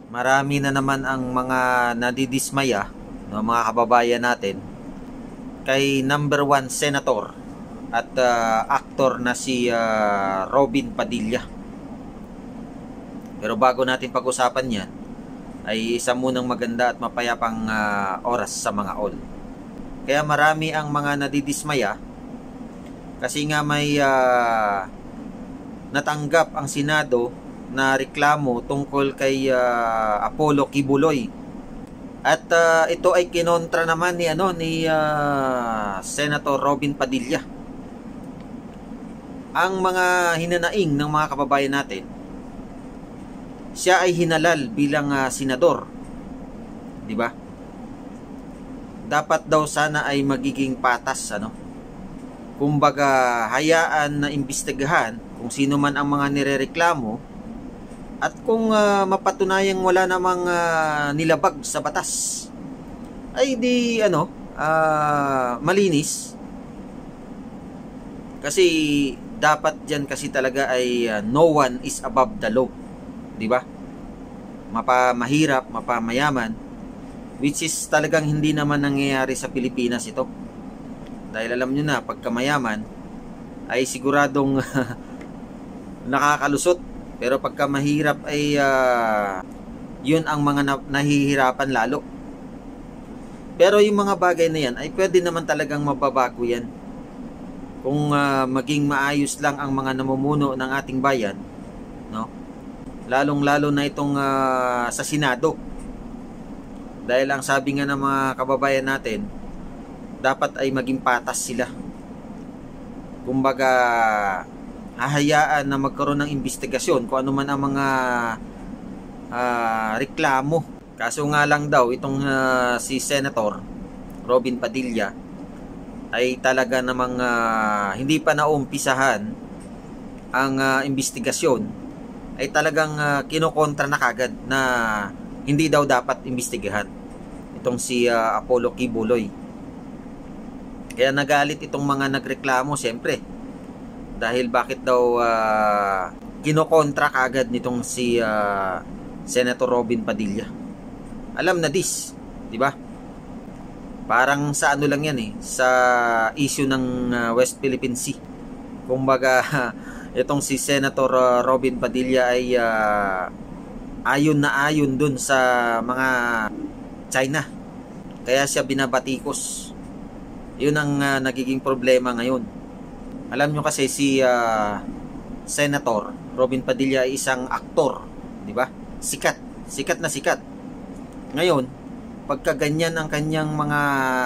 Marami na naman ang mga nadidismaya, no, mga kababayan natin kay number 1 senator at actor na si Robin Padilla. Pero bago natin pag-usapan yan, ay isa munang maganda at mapayapang oras sa mga all. Kaya marami ang mga nadidismaya kasi nga may natanggap ang Senado na reklamo tungkol kay Apollo Kibuloy. At ito ay kinontra naman ni Senator Robin Padilla. Ang mga hinanaing ng mga kababayan natin, siya ay hinalal bilang senador, di ba? Dapat daw sana ay magiging patas, kumbaga hayaan na imbestigahan kung sino man ang mga nirereklamo, at kung mapatunayang wala namang nilabag sa batas, ay di malinis. Kasi dapat diyan kasi talaga ay no one is above the law, di ba? Mapamahirap, mapamayaman, which is talagang hindi naman nangyayari sa Pilipinas ito. Dahil alam nyo na, pagka mayaman ay siguradong nakakalusot. Pero pagka mahirap ay yun ang mga nahihirapan lalo. Pero yung mga bagay na yan ay pwede naman talagang mababago yan kung maging maayos lang ang mga namumuno ng ating bayan, no? Lalong-lalo na itong sa Senado. Dahil ang sabi nga ng mga kababayan natin, dapat ay maging patas sila. Kumbaga, hahayaan na magkaroon ng investigasyon kung ano man ang mga reklamo. Kaso nga lang daw itong si Senator Robin Padilla ay talaga namang hindi pa naumpisahan ang investigasyon, ay talagang kinokontra na kagad na hindi daw dapat imbestigahan itong si Apollo Kibuloy. Kaya nagalit itong mga nagreklamo, siyempre, dahil bakit daw kinokontra kagad nitong si Senator Robin Padilla. Alam na this, di ba? Parang sa lang yan sa issue ng West Philippine Sea. Kumbaga, itong si Senator Robin Padilla ay ayon na ayon dun sa mga China. Kaya siya binabatikos. Yun ang nagiging problema ngayon. Alam nyo kasi si Senator Robin Padilla ay isang aktor, di ba? Sikat na sikat. Ngayon, pagka ganyan ang kanyang mga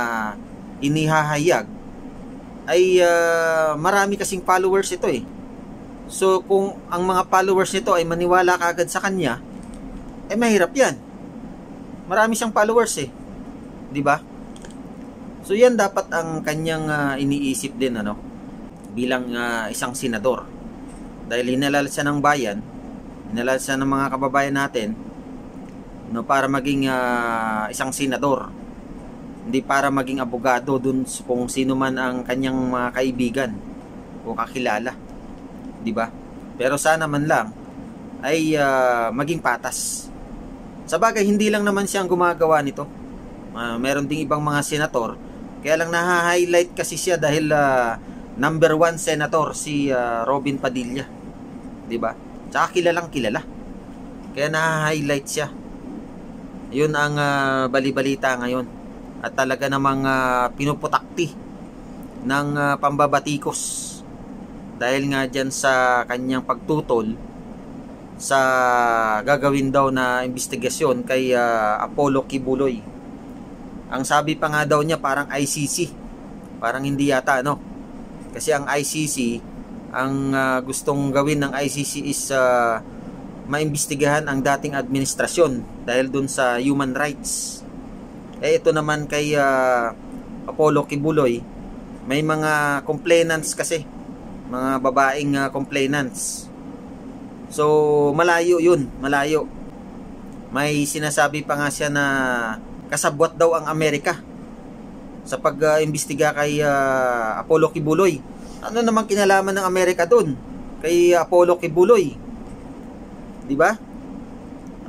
inihahayag, ay marami kasing followers ito So kung ang mga followers nito ay maniwala kaagad sa kanya, ay mahirap yan. Marami siyang followers di ba? So yan dapat ang kanyang iniisip din bilang isang senador. Dahil hinalal siya ng bayan, hinalal siya ng mga kababayan natin, para maging isang senador, hindi para maging abogado dun kung sino man ang kanyang mga kaibigan o kakilala, di ba? Pero sana man lang ay maging patas. Sa bagay, hindi lang naman siya ang gumagawa nito. Meron ding ibang mga senator, kaya lang naha-highlight kasi siya dahil number 1 senator si Robin Padilla, di ba? Tsaka kilalang kilala, kaya naha-highlight siya. Yun ang balibalita ngayon, at talaga namang pinuputakti ng pambabatikos dahil nga dyan sa kanyang pagtutol sa gagawin daw na investigasyon kay Apollo Kibuloy. Ang sabi pa nga daw niya parang ICC, parang hindi yata kasi ang ICC, ang gustong gawin ng ICC is maimbestigahan ang dating administrasyon dahil dun sa human rights. Ito naman kay Apollo Kibuloy, may mga complainants kasi, mga babaeng complainants. So malayo yun, malayo. May sinasabi pa nga siya na kasabwat daw ang Amerika sa pag-imbestiga kay Apollo Kibuloy. Ano naman kinalaman ng Amerika doon kay Apollo Kibuloy? Di ba?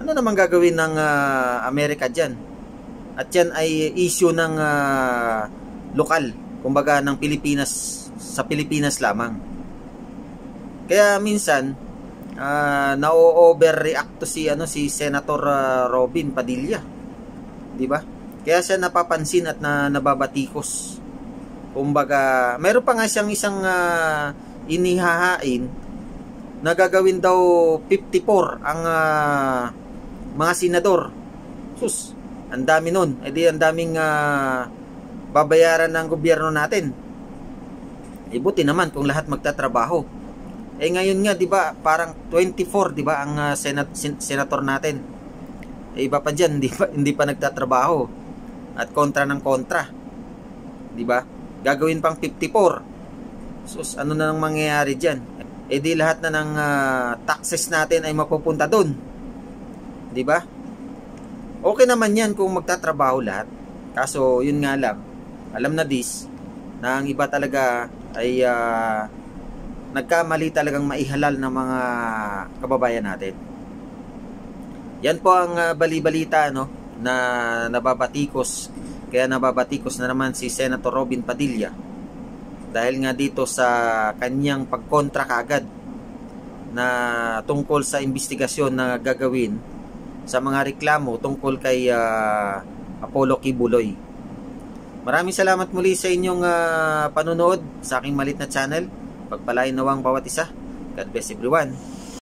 Ano naman gagawin ng Amerika dyan? At yan ay issue ng lokal, kumbaga ng Pilipinas, sa Pilipinas lamang. Kaya minsan na-overreact to si Senator Robin Padilla, 'di ba? Kaya siya napapansin at nababatikos. Kumbaga, mayroon pa nga siyang isang inihahain na gagawin daw 54 ang mga senador. Sus, ang dami nun. E di ang daming babayaran ng gobyerno natin. E buti naman kung lahat magtatrabaho. Eh ngayon nga, 'di ba, parang 24, 'di ba, ang senator natin. Eh iba pa diyan, hindi pa nagtatrabaho. At kontra ng kontra. 'Di ba? Gagawin pang 54. Sus, ano na nang mangyayari diyan? Eh di lahat na ng taxes natin ay mapupunta doon. 'Di ba? Okay naman 'yan kung magtatrabaho lahat. Kaso yun nga lang, alam na na ang iba talaga ay nagkamali talagang maihalal ng mga kababayan natin. Yan po ang bali-balita na nababatikos. Kaya nababatikos na naman si Senator Robin Padilla dahil nga dito sa kanyang pagkontra kaagad na tungkol sa investigasyon na gagawin sa mga reklamo tungkol kay Apollo Kibuloy. Maraming salamat muli sa inyong panonood sa aking malit na channel. Pagpalain nawang bawat isa. God bless everyone.